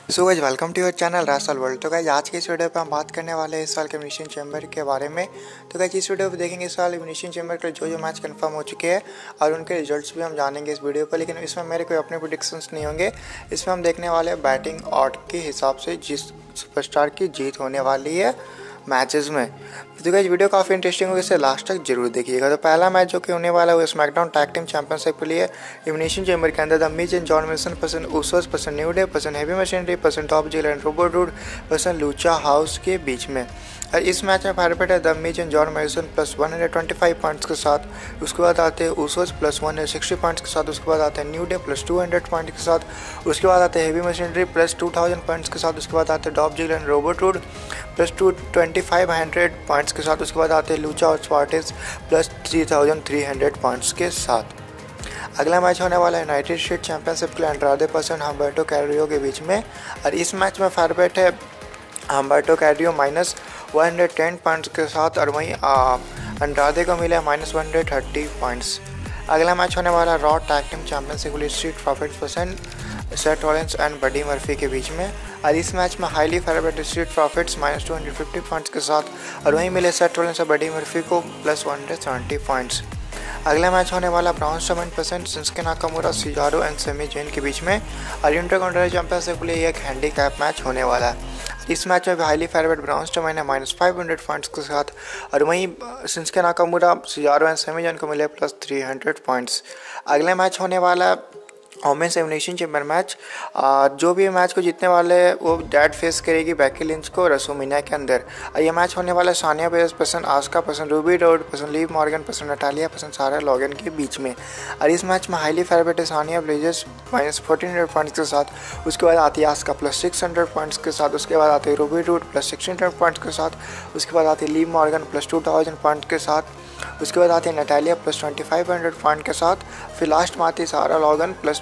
So guys welcome to your channel रासल world. तो guys आज के इस वीडियो पे हम बात करने वाले हैं इस साल के एलिमिनेशन चैम्बर के बारे में। तो गाइस इस वीडियो पे देखेंगे इस साल एलिमिनेशन चैम्बर के जो मैच कंफर्म हो चुके हैं और उनके रिजल्ट्स भी हम जानेंगे इस वीडियो पर। लेकिन इसमें मेरे कोई अपने प्रेडिक्शंस नहीं होंगे। इसमें हम देखने वाले हैं बैटिंग ऑर्डर के हिसाब से जिस सुपरस्टार की जीत होने वाली है मैचेस में। तो गाइस वीडियो काफ़ी इंटरेस्टिंग होगी, इसे लास्ट तक जरूर देखिएगा। तो पहला मैच जो कि होने वाला है वो स्मैकडाउन टैग टीम चैंपियनशिप के लिए एलिमिनेशन चैम्बर के अंदर the Miz and John Morrison person Usos person New Day person Heavy Machinery person टॉप जेल and Robert Roode person Lucha House के बीच में। और इस मैच में फेवरेट है the Miz and John Morrison plus 125 points के साथ। उसके बाद आते हैं उसोस प्लस 160 पॉइंट्स के साथ। उसके बाद आते हैं न्यू डे प्लस 200 पॉइंट के साथ। उसके बाद आते हैं हेवी मशीनरी प्लस 2000 पॉइंट्स के साथ। उसके बाद आते हैं टॉप जेल and Robert Roode plus 2500 points के साथ। उसके बाद आते हैं लूचा और स्पार्टिस प्लस 3300 पॉइंट्स के साथ। अगला मैच होने वाला है यूनाइटेड स्टेट चैंपियनशिप के लिए अंड्रादे पर्सन हम्बर्टो कैरियो के बीच में। और इस मैच में फेवरेट है हम्बर्टो कैरियो माइनस 110 पॉइंट्स के साथ और वहीं अंड्रादे को मिले माइनस 130 पॉइंट्स। अगला मैच होने वाला रॉ टैग टीम चैंपियनशिप के लिए Street Profits person Seth Rollins and Buddy Murphy के बीच में। और इस मैच में highly favourite Street Profits minus 250 points के साथ और वहीं मिले सेथ रॉलिंस और बडी मर्फी को प्लस 170 पॉइंट्स। अगला मैच होने वाला Braun Strowman person Shinsuke Nakamura Cesaro and Sami Zayn के बीच में। और इंटरकॉन्टिनेंटल चैंपियनशिप के लिए एक हैंडीकैप मैच होने वाला है। इस मैच में हाईली फेवरेट ब्राउन स्ट्रोमैन है माइनस 500 पॉइंट्स के साथ और वहीं Shinsuke Nakamura Cesaro and Sami Zayn को मिले प्लस 300 पॉइंट्स। अगला मैच होने वाला वोमेन्स एलिमिनेशन चैम्बर मैच। जो भी मैच को जीतने वाले हैं वो डैड फेस करेगी बेकी लिंच को रसोमिना के अंदर। और ये मैच होने वाला सानिया बेयर्स person Asuka person Ruby Riott person Liv Morgan person Natalya person Sarah Logan के बीच में। और इस मैच में हाईली फेवरेट है सानिया ब्लेजर्स माइनस 1400 पॉइंट्स के साथ। उसके बाद आती है आस्का प्लस 600 पॉइंट्स के साथ। उसके बाद आते हैं रूबी रोड प्लस 1600 पॉइंट्स के साथ। उसके बाद आती है लीव मॉर्गन प्लस 2000 पॉइंट के साथ। उसके बाद आती है नटालिया प्लस 2500 पॉइंट के साथ। फिर लास्ट में आती है सारा लॉगन प्लस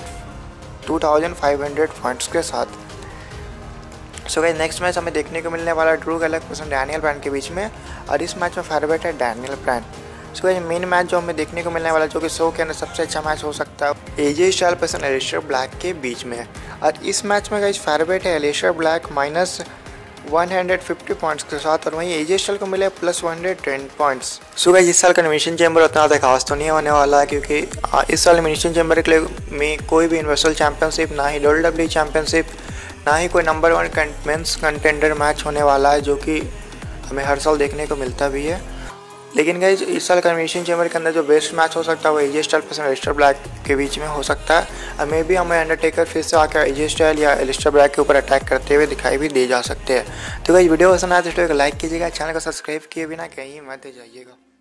2500 पॉइंट्स के साथ। सो गाइस नेक्स्ट मैच हमें देखने को मिलने वाला Drew Gulak person Daniel Bryan के बीच में। और इस मैच में फेवरेट है Daniel Bryan. So guys main match जो हमें देखने को मिलने वाला जो कि शो के अंदर सबसे अच्छा मैच हो सकता है AJ Styles person Aleister Black के बीच में। और इस मैच में गाइस फेवरेट है एलिस्टर ब्लैक माइनस 150 पॉइंट्स के साथ और वहीं एजे स्टाइल को मिले प्लस 110 पॉइंट्स। सो गाइस इस साल का एलिमिनेशन चैम्बर उतना ज़्यादा खास तो नहीं होने वाला है क्योंकि इस साल एलिमिनेशन चैम्बर के लिए में कोई भी यूनिवर्सल चैंपियनशिप ना ही WWE चैंपियनशिप ना ही कोई नंबर 1 मेंस कंटेंडर मैच होने वाला है जो कि हमें हर साल देखने को मिलता भी है। लेकिन गाइस इस साल का एलिमिनेशन चैम्बर के अंदर जो बेस्ट मैच हो सकता है वो AJ Styles person Aleister Black के बीच में हो सकता है। और मे भी हमें अंडरटेकर फिर से आकर एजे स्टाइल या एलिस्टर ब्लैक के ऊपर अटैक करते हुए दिखाई भी दे जा सकते हैं। तो गाइस वीडियो पसंद आए तो वीडियो को लाइक कीजिएगा, चैनल को सब्सक्राइब किए बिना कहीं मत जाइएगा।